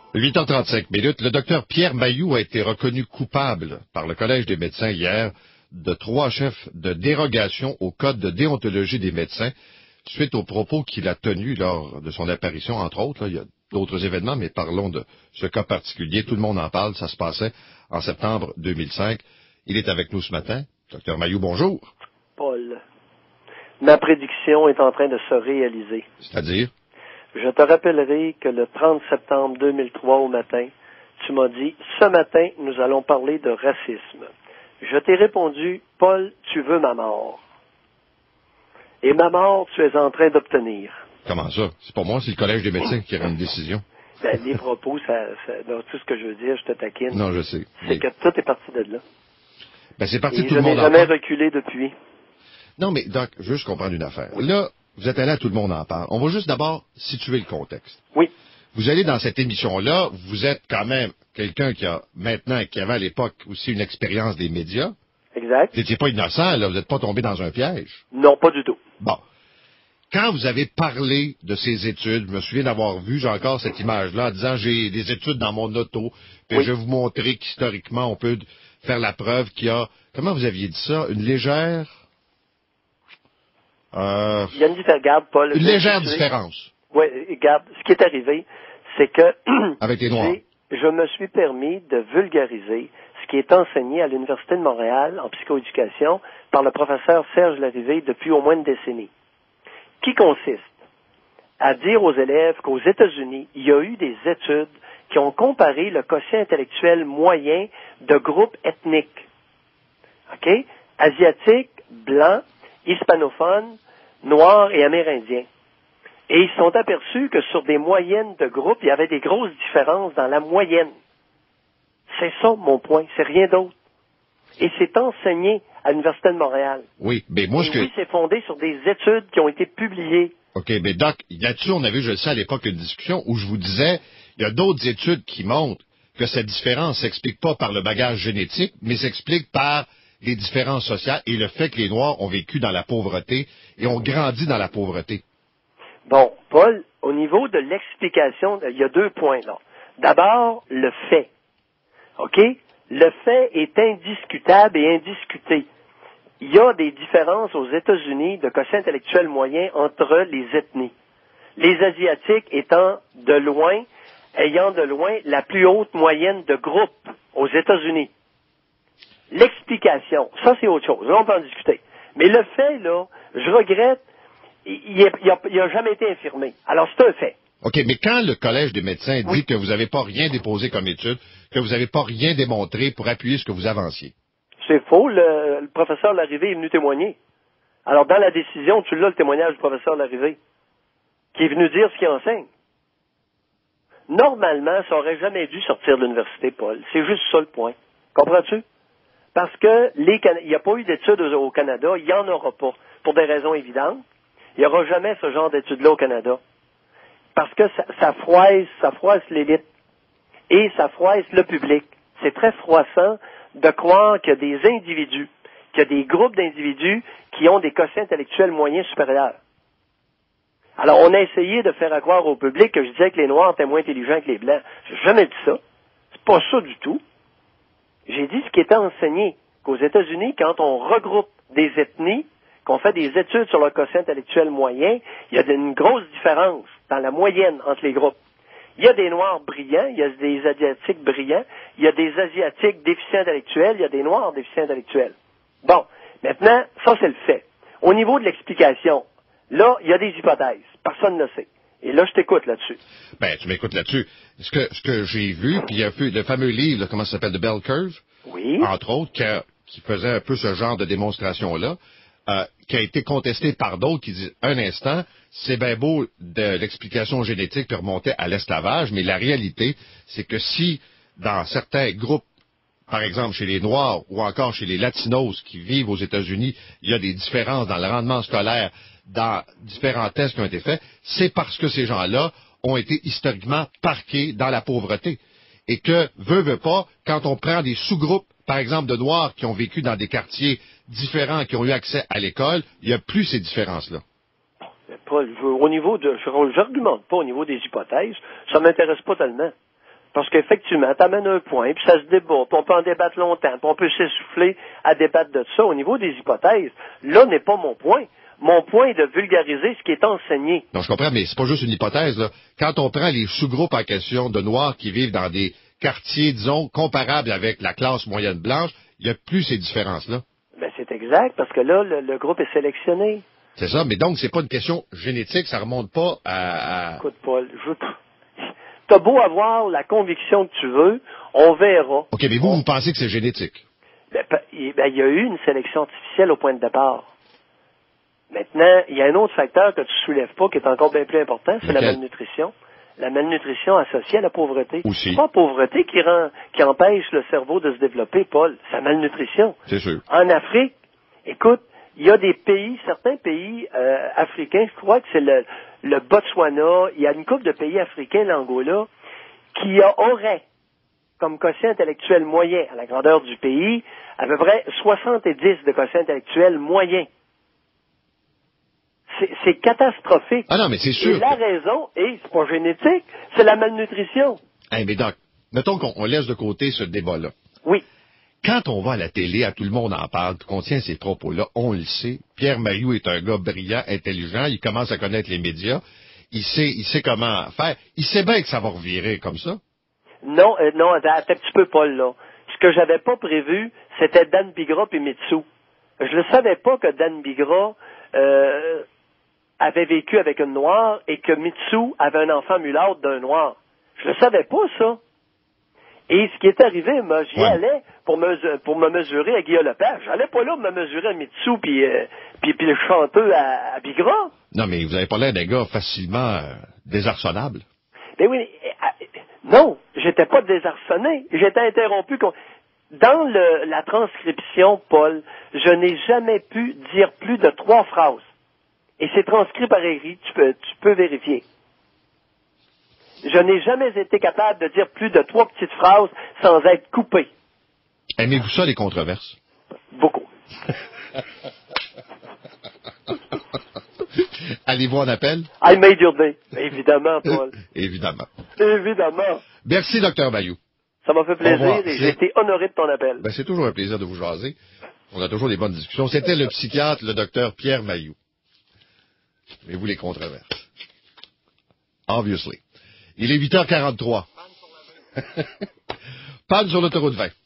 8h35 minutes. Le docteur Pierre Mailloux a été reconnu coupable par le Collège des médecins hier de 3 chefs de dérogation au Code de déontologie des médecins suite aux propos qu'il a tenus lors de son apparition, entre autres. Là, il y a d'autres événements, mais parlons de ce cas particulier. Tout le monde en parle. Ça se passait en septembre 2005. Il est avec nous ce matin. Docteur Mailloux, bonjour. Paul, ma prédiction est en train de se réaliser. C'est-à-dire? Je te rappellerai que le 30 septembre 2003 au matin, tu m'as dit, ce matin, nous allons parler de racisme. Je t'ai répondu, Paul, tu veux ma mort. Et ma mort, tu es en train d'obtenir. Comment ça? C'est pas moi, c'est le Collège des médecins qui rend une décision. Ben, les propos, donc, tout ce que je veux dire, je te taquine. Non, je sais. C'est que tout est parti de là. Ben, c'est parti Et de tout le monde. Je n'ai jamais reculé depuis. Non, mais Doc, juste comprendre une affaire. Là, vous êtes allé à Tout le monde en parle. On va juste d'abord situer le contexte. Oui. Vous allez dans cette émission-là, vous êtes quand même quelqu'un qui a maintenant, qui avait à l'époque aussi une expérience des médias. Exact. Vous n'étiez pas innocent, là, vous n'êtes pas tombé dans un piège. Non, pas du tout. Bon. Quand vous avez parlé de ces études, je me souviens d'avoir vu, j'ai encore cette image-là, en disant, j'ai des études dans mon auto, puis oui. Je vais vous montrer qu'historiquement, on peut faire la preuve qu'il y a, comment vous aviez dit ça, une légère... Il y a une différence, regarde, Paul. Une légère différence. Oui, regarde, ce qui est arrivé, c'est que avec les Noirs. Je me suis permis de vulgariser ce qui est enseigné à l'Université de Montréal en psychoéducation par le professeur Serge Larrivée depuis au moins une décennie, qui consiste à dire aux élèves qu'aux États-Unis, il y a eu des études qui ont comparé le quotient intellectuel moyen de groupes ethniques. OK? Asiatiques, blancs, hispanophones, noirs et amérindiens. Et ils se sont aperçus que sur des moyennes de groupes, il y avait des grosses différences dans la moyenne. C'est ça mon point, c'est rien d'autre. Et c'est enseigné à l'Université de Montréal. Oui, mais moi oui, c'est fondé sur des études qui ont été publiées. OK, mais Doc, là-dessus, on avait, je le sais, à l'époque, une discussion où je vous disais, il y a d'autres études qui montrent que cette différence ne s'explique pas par le bagage génétique, mais s'explique par les différences sociales et le fait que les Noirs ont vécu dans la pauvreté et ont grandi dans la pauvreté. Bon, Paul, au niveau de l'explication, il y a 2 points là. D'abord, le fait. OK? Le fait est indiscutable et indiscuté. Il y a des différences aux États-Unis de quotient intellectuel moyen entre les ethnies. Les Asiatiques ayant de loin la plus haute moyenne de groupe aux États-Unis. L'explication, ça c'est autre chose, là on peut en discuter. Mais le fait, là, je regrette, il n'a jamais été infirmé. Alors c'est un fait. OK, mais quand le Collège des médecins dit que vous n'avez pas rien déposé comme étude, que vous n'avez pas rien démontré pour appuyer ce que vous avanciez? C'est faux, le professeur Larrivée est venu témoigner. Alors dans la décision, tu l'as le témoignage du professeur Larrivée, qui est venu dire ce qu'il enseigne. Normalement, ça aurait jamais dû sortir de l'université, Paul. C'est juste ça le point. Comprends-tu? Parce que il n'y a pas eu d'études au Canada, il n'y en aura pas, pour des raisons évidentes. Il n'y aura jamais ce genre d'études-là au Canada. Parce que ça froisse l'élite. Et ça froisse le public. C'est très froissant de croire qu'il y a des individus, qu'il y a des groupes d'individus qui ont des quotients intellectuels moyens supérieurs. Alors, on a essayé de faire croire au public que je disais que les Noirs étaient moins intelligents que les Blancs. J'ai jamais dit ça. C'est pas ça du tout. J'ai dit ce qui était enseigné, qu'aux États-Unis, quand on regroupe des ethnies, qu'on fait des études sur le quotient intellectuel moyen, il y a une grosse différence dans la moyenne entre les groupes. Il y a des Noirs brillants, il y a des Asiatiques brillants, il y a des Asiatiques déficients intellectuels, il y a des Noirs déficients intellectuels. Bon, maintenant, ça c'est le fait. Au niveau de l'explication, là, il y a des hypothèses. Personne ne le sait. Et là, je t'écoute là-dessus. Ben, tu m'écoutes là-dessus. Ce que j'ai vu, puis il y a le fameux livre, là, comment ça s'appelle, The Bell Curve, oui. Entre autres, qui faisait un peu ce genre de démonstration-là, qui a été contesté par d'autres qui disent, un instant, c'est bien beau de l'explication génétique puis remonter à l'esclavage, mais la réalité, c'est que si, dans certains groupes, par exemple chez les Noirs ou encore chez les Latinos qui vivent aux États-Unis, il y a des différences dans le rendement scolaire, dans différents tests qui ont été faits, c'est parce que ces gens-là ont été historiquement parqués dans la pauvreté. Et que, veut pas, quand on prend des sous-groupes, par exemple de Noirs qui ont vécu dans des quartiers différents, qui ont eu accès à l'école, il n'y a plus ces différences-là. Paul, au niveau de, j'argumente pas au niveau des hypothèses, ça m'intéresse pas tellement. Parce qu'effectivement, tu amènes un point, puis ça se débat, puis on peut en débattre longtemps, puis on peut s'essouffler à débattre de ça. Au niveau des hypothèses, là n'est pas mon point. Mon point est de vulgariser ce qui est enseigné. Non, je comprends, mais c'est pas juste une hypothèse, là. Quand on prend les sous-groupes en question de Noirs qui vivent dans des quartiers, disons, comparables avec la classe moyenne blanche, il n'y a plus ces différences-là. Ben, c'est exact, parce que là, le groupe est sélectionné. C'est ça, mais donc, c'est pas une question génétique, ça remonte pas à... Écoute, Paul, t'as beau avoir la conviction que tu veux, on verra. OK, mais vous pensez que c'est génétique? Ben, il y a eu une sélection artificielle au point de départ. Maintenant, il y a un autre facteur que tu soulèves pas, qui est encore bien plus important, c'est la malnutrition. La malnutrition associée à la pauvreté. Aussi. C'est pas la pauvreté qui empêche le cerveau de se développer, Paul. C'est la malnutrition. C'est sûr. En Afrique, écoute, il y a des pays, certains pays africains, je crois que c'est le Botswana, il y a une couple de pays africains, l'Angola, qui auraient comme quotient intellectuel moyen à la grandeur du pays, à peu près 70 de quotient intellectuel moyen. C'est catastrophique. Ah non, mais c'est sûr. Et la raison, c'est pas génétique, c'est la malnutrition. Hey, mais Doc, mettons qu'on laisse de côté ce débat-là. Oui. Quand on va à la télé, tout le monde en parle, qu'on tient ces propos-là, on le sait. Pierre Mailloux est un gars brillant, intelligent, il commence à connaître les médias, il sait comment faire. Il sait bien que ça va revirer comme ça. Non, attends un petit peu, Paul, là. Ce que j'avais pas prévu, c'était Dan Bigra et Mitsou. Je ne savais pas que Dan Bigra avait vécu avec une noire et que Mitsou avait un enfant mulâtre d'un noir. Je ne savais pas, ça. Et ce qui est arrivé, moi, j'y allais pour me mesurer à Guillaume Lepage. J'allais pas là pour me mesurer à Mitsou puis le chanteux à Bigra. Non, mais vous avez pas l'air d'un gars facilement désarçonnable. Ben oui, non, j'étais pas désarçonné. J'étais interrompu. Dans la transcription, Paul, je n'ai jamais pu dire plus de 3 phrases. Et c'est transcrit par écrit, tu peux vérifier. Je n'ai jamais été capable de dire plus de 3 petites phrases sans être coupé. Aimez-vous ça, les controverses? Beaucoup. Allez-vous en appel? I made your day. Évidemment, Paul. Évidemment. Évidemment. Merci, Dr. Mailloux. Ça m'a fait plaisir et j'ai été honoré de ton appel. Ben, c'est toujours un plaisir de vous jaser. On a toujours des bonnes discussions. C'était le psychiatre, le Dr. Pierre Mailloux. Mais vous, les controverses. Obviously. Il est 8h43. Panne sur l'autoroute 20.